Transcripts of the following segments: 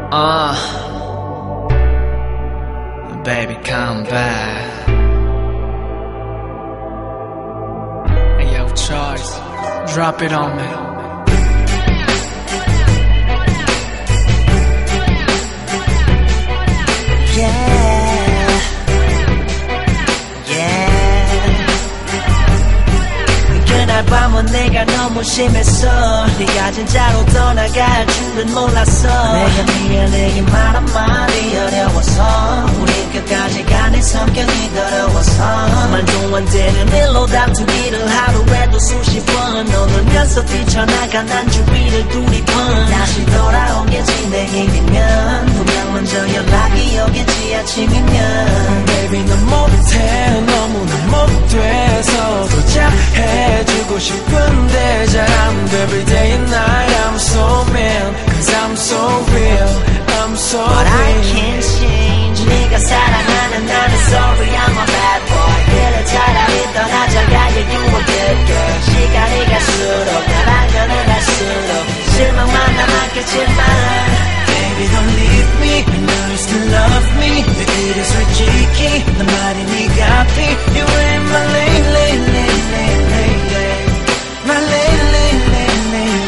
Baby, come back. Hey, yo, Charles, drop it on me. Yeah, yeah. 그날 밤은 내가 너무 심했어. 네가 진짜로 떠나갈 줄은 몰랐어. 내가 미안하게 말 한마디 어려워서 우리 끝까지 가 내 성격이 더러워서 말도 안 되는 일로 다투기를 하루에도 수십 번 너놀면서 뛰쳐나가 난 주위를 두리번 다시 돌아오겠지 내일이면 분명 먼저 연락이 오겠지 아침이면 Baby 넌 못해 너무나 못돼서 더 잘해주고 싶은데 잘 안 돼 Every day and night I'm so mean Cause I'm so real I'm so real But I can't change 네가 사랑하는 나는 sorry I'm a bad boy 그래 차라리 떠나자가 You a good girl 시간이 갈수록 날 알면은 할수록 실망만 남았겠지만 Baby don't leave me I know you still love me 내 그래 솔직히 난 말이 네가 앞이 You ain't my lady lady lady lady My lady lady lady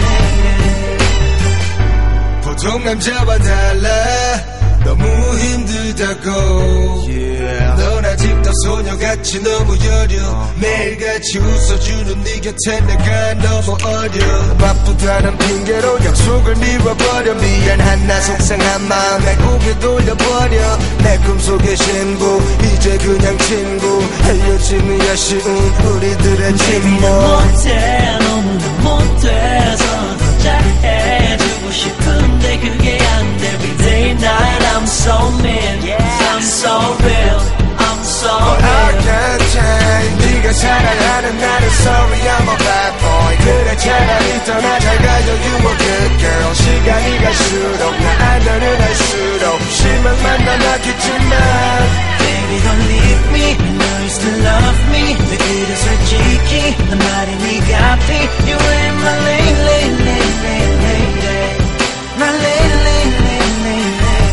lady 보통 남자와 달라 너무 힘들다고 넌 아직도 소녀같이 너무 여려 매일같이 웃어주는 네 곁에 내가 너무 어려 바쁘다는 핑계로 약속을 미워버려 미안한 나 속상한 마음에 고개 돌려버려 내 꿈속의 신부 이제 그냥 친구 헤어짐이 아쉬운 우리들의 침묵 못해 너무나 못돼서 더 잘해주고 싶은데 그게 안 돼 Every day night I'm so mean I'm so real I'm so But I real can't change 네가 사랑하는 나는 sorry I'm a bad boy 그래 차라리 떠나자가요 You a good girl 시간이 갈수록 나 알면은 할수록 실망만 남았겠지만 Baby don't leave me I know you still love me 내 그래 솔직히 난 말이 네가 앞이 You ain't my lady lady lady lady My lady lady lady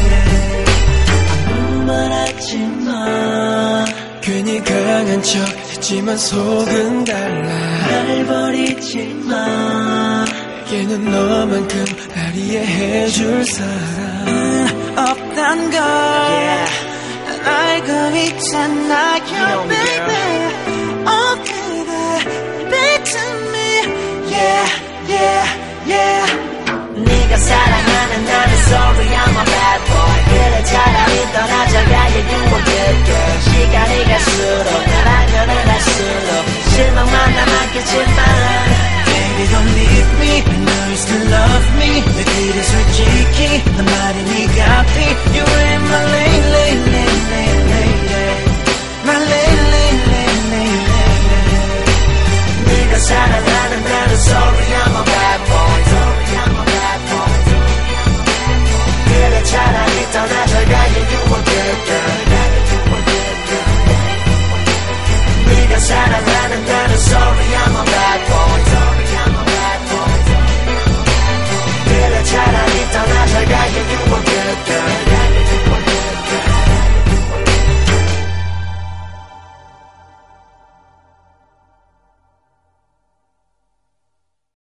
lady 말하지마 괜히 강한 척 했지만 속은 달라 날 버리지마 얘는 너만큼 날 이해해줄 사람 없단 걸 Yeah 난 알고 있잖아 You know me, girl. baby